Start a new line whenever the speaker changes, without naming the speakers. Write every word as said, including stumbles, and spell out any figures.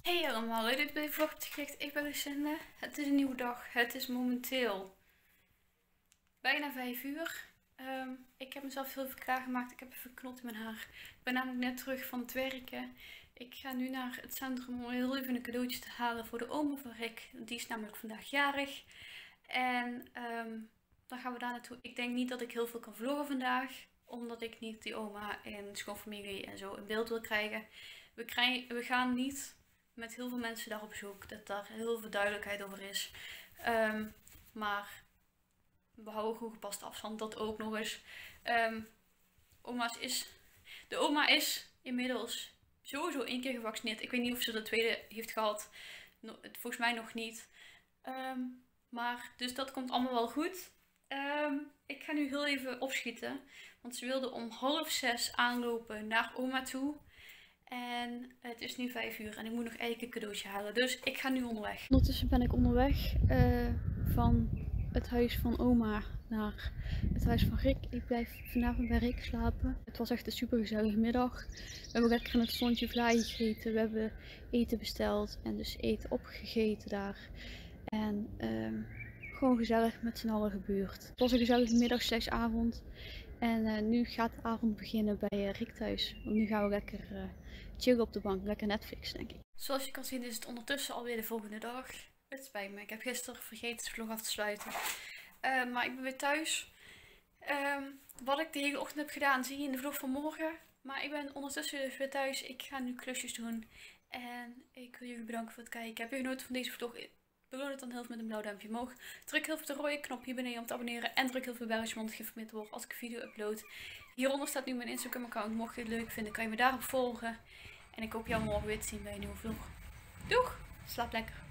Hey allemaal, leuk dat je bij de vlog hebt geklikt. Ik ben Lucinda. Het is een nieuwe dag. Het is momenteel bijna vijf uur. Um, ik heb mezelf heel even klaargemaakt. Ik heb even knot in mijn haar. Ik ben namelijk net terug van het werken. Ik ga nu naar het centrum om heel even een cadeautje te halen voor de oma van Rick. Die is namelijk vandaag jarig. En um, dan gaan we daar naartoe. Ik denk niet dat ik heel veel kan vloggen vandaag. Omdat ik niet die oma en schoonfamilie en zo in beeld wil krijgen. We, krijgen, we gaan niet met heel veel mensen daar op zoek. Dat daar heel veel duidelijkheid over is. Um, maar we houden goed gepast afstand. Dat ook nog eens. Um, oma's is, de oma is inmiddels sowieso één keer gevaccineerd. Ik weet niet of ze de tweede heeft gehad. No, volgens mij nog niet. Um, maar dus dat komt allemaal wel goed. Um, ik ga nu heel even opschieten. Want ze wilde om half zes aanlopen naar oma toe. En het is nu vijf uur en ik moet nog eigenlijk een cadeautje halen. Dus ik ga nu onderweg. Ondertussen ben ik onderweg uh, van het huis van oma naar het huis van Rick. Ik blijf vanavond bij Rick slapen. Het was echt een super gezellige middag. We hebben lekker in het zonnetje vlaai gegeten. We hebben eten besteld en dus eten opgegeten daar. En uh, gewoon gezellig met z'n allen gebeurd. Het was een gezellige middag slash avond. En uh, nu gaat de avond beginnen bij uh, Rick thuis. Want nu gaan we lekker uh, chillen op de bank. Lekker Netflix, denk ik. Zoals je kan zien is het ondertussen alweer de volgende dag. Het spijt me. Ik heb gisteren vergeten de vlog af te sluiten. Uh, maar ik ben weer thuis. Um, wat ik de hele ochtend heb gedaan zie je in de vlog van morgen. Maar ik ben ondertussen dus weer thuis. Ik ga nu klusjes doen. En ik wil jullie bedanken voor het kijken. Heb je genoten van deze vlog? Beloon het dan heel veel met een blauw duimpje omhoog. Druk heel veel de rode knop hier beneden om te abonneren. En druk heel veel belletje om geïnformeerd te worden als ik een video upload. Hieronder staat nu mijn Instagram account. Mocht je het leuk vinden kan je me daarop volgen. En ik hoop jou morgen weer te zien bij een nieuwe vlog. Doeg! Slaap lekker!